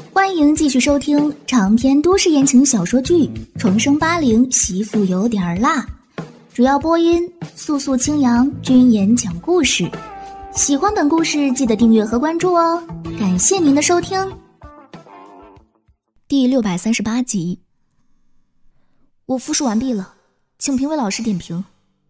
欢迎继续收听长篇都市言情小说剧《重生80媳妇有点辣》，主要播音素素清扬，君言讲故事。喜欢本故事记得订阅和关注哦，感谢您的收听。第638集，我复述完毕了，请评委老师点评。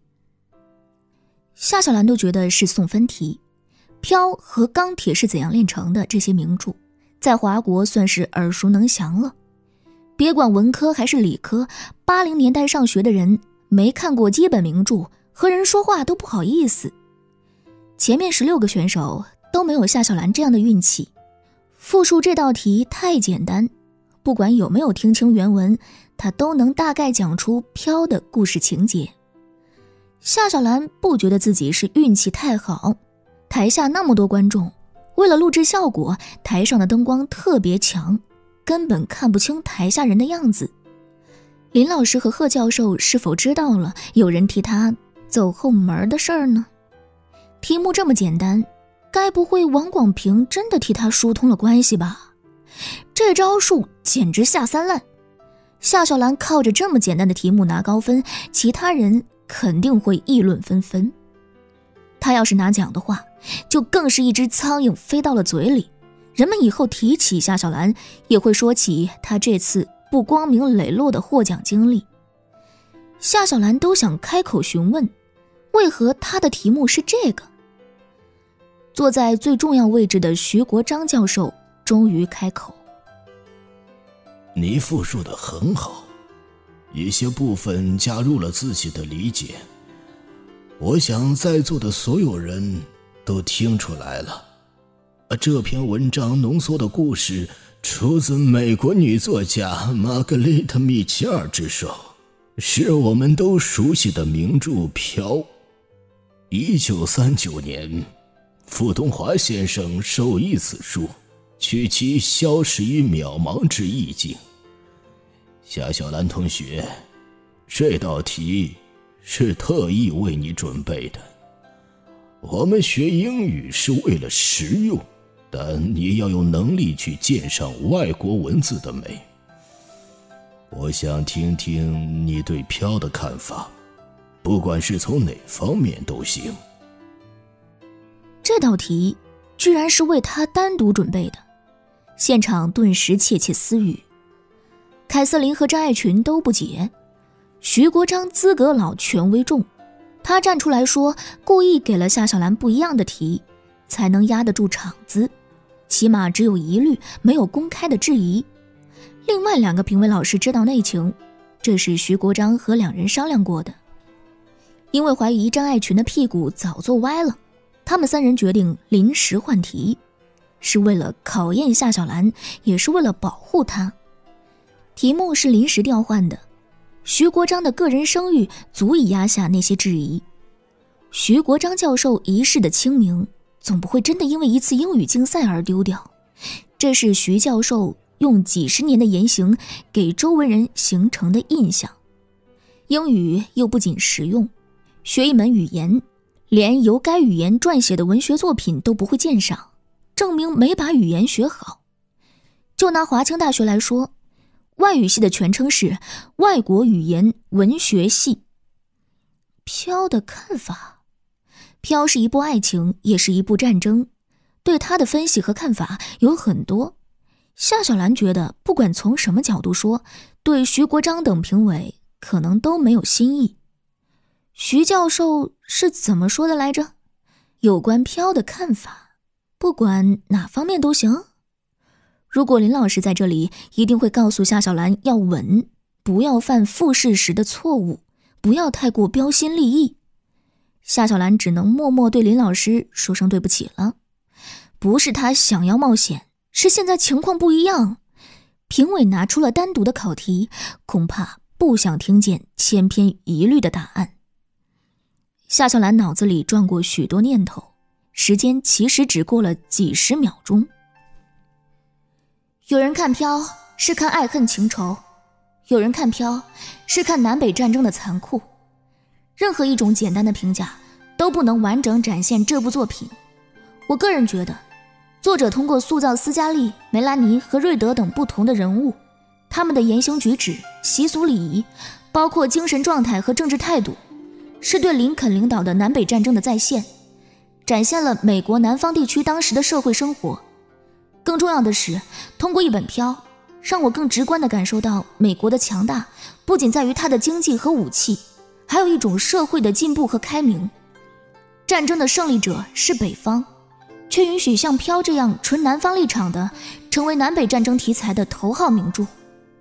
夏小兰都觉得是送分题，飘和钢铁是怎样炼成的这些名著在华国算是耳熟能详了。别管文科还是理科，80年代上学的人没看过基本名著，和人说话都不好意思。前面16个选手都没有夏小兰这样的运气。复述这道题太简单，不管有没有听清原文，他都能大概讲出飘的故事情节。夏小兰不觉得自己是运气太好，台下那么多观众，为了录制效果，台上的灯光特别强，根本看不清台下人的样子。林老师和贺教授是否知道了有人替他走后门的事儿呢？题目这么简单，该不会王广平真的替他疏通了关系吧？这招数简直下三滥。夏小兰靠着这么简单的题目拿高分，其他人肯定会议论纷纷。他要是拿奖的话，就更是一只苍蝇飞到了嘴里，人们以后提起夏小兰也会说起他这次不光明磊落的获奖经历。夏小兰都想开口询问，为何他的题目是这个？坐在最重要位置的徐国璋教授终于开口： 你复述得很好，一些部分加入了自己的理解，我想在座的所有人都听出来了。这篇文章浓缩的故事出自美国女作家玛格丽特·米切尔之手，是我们都熟悉的名著《飘》。1939年，傅东华先生授译此书，取其消逝于渺茫之意境。夏小兰同学，这道题是特意为你准备的。我们学英语是为了实用，但你要有能力去鉴赏外国文字的美。我想听听你对飘的看法，不管是从哪方面都行。 这道题居然是为他单独准备的，现场顿时窃窃私语。凯瑟琳和张爱群都不解，徐国璋资格老权威重，他站出来说故意给了夏小兰不一样的题，才能压得住场子，起码只有疑虑，没有公开的质疑。另外2个评委老师知道内情，这是徐国璋和2人商量过的。因为怀疑张爱群的屁股早坐歪了，他们3人决定临时换题，是为了考验夏小兰，也是为了保护她。题目是临时调换的，徐国璋的个人声誉足以压下那些质疑。徐国璋教授一世的清明，总不会真的因为一次英语竞赛而丢掉，这是徐教授用几十年的言行给周围人形成的印象。英语又不仅实用，学一门语言，连由该语言撰写的文学作品都不会鉴赏，证明没把语言学好。就拿华清大学来说，外语系的全称是外国语言文学系。飘的看法，飘是一部爱情，也是一部战争，对他的分析和看法有很多。夏小兰觉得不管从什么角度说，对徐国璋等评委可能都没有新意。徐教授是怎么说的来着？有关飘的看法，不管哪方面都行。如果林老师在这里，一定会告诉夏小兰要稳，不要犯复试时的错误，不要太过标新立异。夏小兰只能默默对林老师说声对不起了。不是他想要冒险，是现在情况不一样。评委拿出了单独的考题，恐怕不想听见千篇一律的答案。夏小兰脑子里转过许多念头，时间其实只过了几十秒钟。有人看飘是看爱恨情仇，有人看飘是看南北战争的残酷。任何一种简单的评价都不能完整展现这部作品。我个人觉得作者通过塑造斯嘉丽、梅兰妮和瑞德等不同的人物，他们的言行举止、习俗礼仪，包括精神状态和政治态度，是对林肯领导的南北战争的再现，展现了美国南方地区当时的社会生活。更重要的是，通过一本飘，让我更直观地感受到美国的强大不仅在于它的经济和武器，还有一种社会的进步和开明。战争的胜利者是北方，却允许像飘这样纯南方立场的成为南北战争题材的头号名著。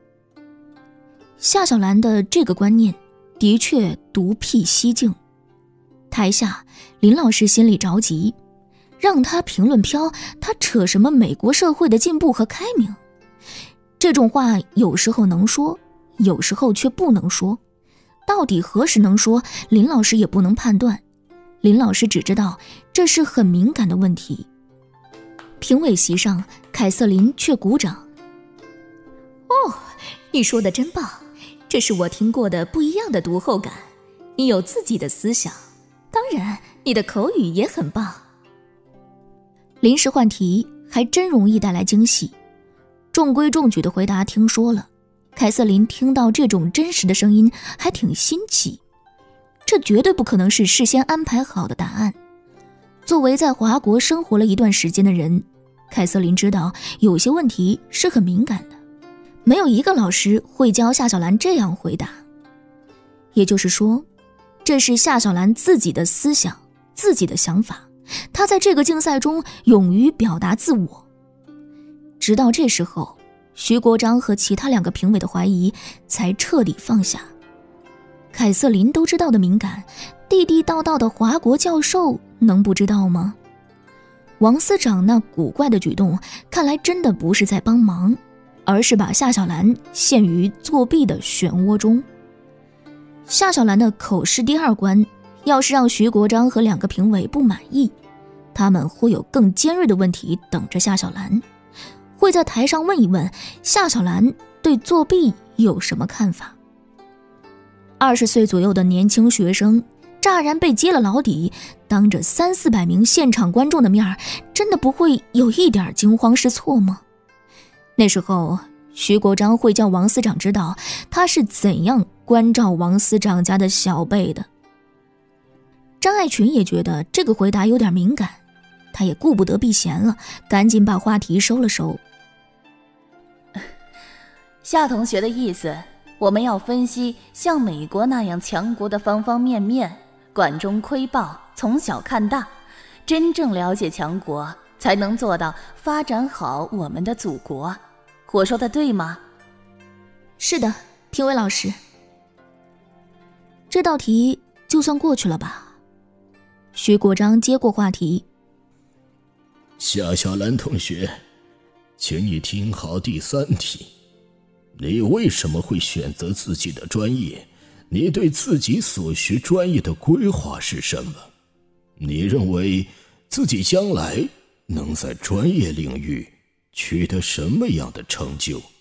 夏小兰的这个观念的确独辟蹊径。台下林老师心里着急，让他评论飘，他扯什么美国社会的进步和开明？这种话有时候能说，有时候却不能说。到底何时能说，林老师也不能判断。林老师只知道这是很敏感的问题。评委席上，凯瑟琳却鼓掌。哦，你说的真棒，这是我听过的不一样的读后感。你有自己的思想，当然你的口语也很棒。临时换题还真容易带来惊喜。中规中矩的回答听说了，凯瑟琳听到这种真实的声音还挺新奇。这绝对不可能是事先安排好的答案。作为在华国生活了一段时间的人，凯瑟琳知道有些问题是很敏感的，没有一个老师会教夏小兰这样回答。也就是说，这是夏小兰自己的思想，自己的想法，她在这个竞赛中勇于表达自我。直到这时候，徐国璋和其他2个评委的怀疑才彻底放下。凯瑟琳都知道的敏感，地地道道的华国教授能不知道吗？王司长那古怪的举动，看来真的不是在帮忙，而是把夏小兰陷于作弊的漩涡中。夏小兰的口试第2关，要是让徐国璋和2个评委不满意，他们会有更尖锐的问题等着夏小兰，会在台上问一问夏小兰对作弊有什么看法。20岁左右的年轻学生乍然被揭了老底，当着300-400名现场观众的面，真的不会有一点惊慌失措吗？那时候徐国璋会叫王司长知道他是怎样关照王司长家的小辈的。张爱群也觉得这个回答有点敏感，他也顾不得避嫌了，赶紧把话题收了收。 夏同学的意思，我们要分析像美国那样强国的方方面面，管中窥豹，从小看大，真正了解强国，才能做到发展好我们的祖国。我说的对吗？ 是的，评委老师。这道题就算过去了吧？徐国璋接过话题。 夏小兰同学，请你听好第3题。你为什么会选择自己的专业？你对自己所学专业的规划是什么？你认为自己将来能在专业领域取得什么样的成就？